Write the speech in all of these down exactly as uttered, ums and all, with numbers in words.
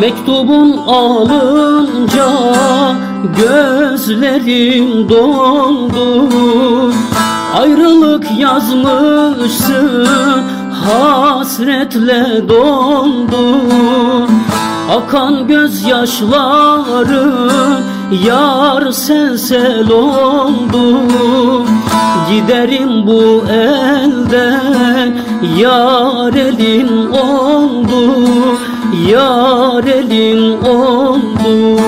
Mektubun alınca gözlerim doldu. Ayrılık yazmışsın, hasretle doldu. Akan gözyaşlarım yar sel sel oldu. Giderim bu elden, yar elin oldu, yar elin oldu.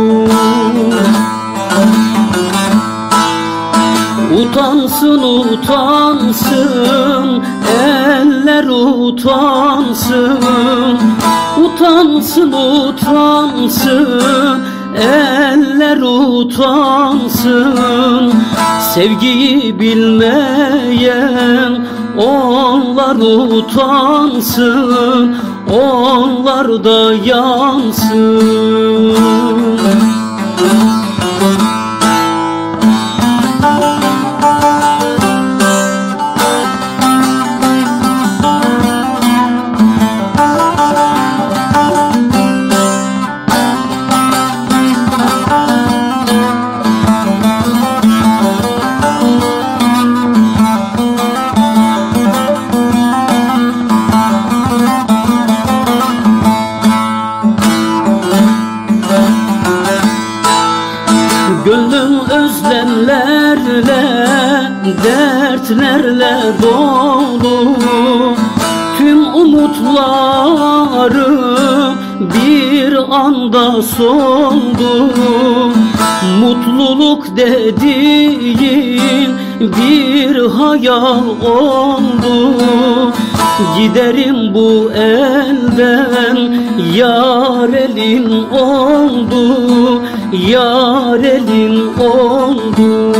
Utansın utansın eller utansın, utansın utansın eller utansın. Sevgiyi bilmeyen onlar utansın, onlar da yansın. Gönlüm özlemlerle, dertlerle dolu. Tüm umutlarım bir anda soldu. Mutluluk dediğin bir hayal oldu. Giderim bu elden, yar elin oldu, yar elin oldu.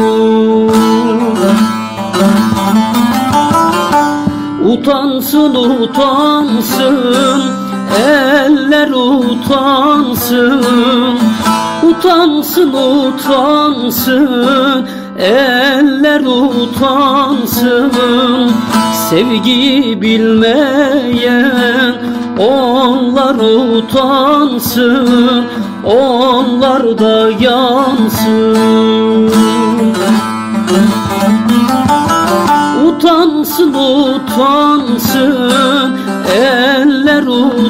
Utansın utansın eller utansın, utansın utansın eller utansın. Sevgiyi bilmeyen onlar utansın, onlar da yansın. Utansın utansın eller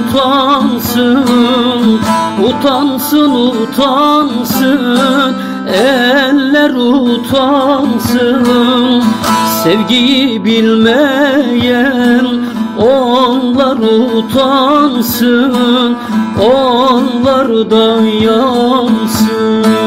utansın, utansın utansın eller utansın. Sevgiyi bilmeyen onlar utansın, onlar da yansın.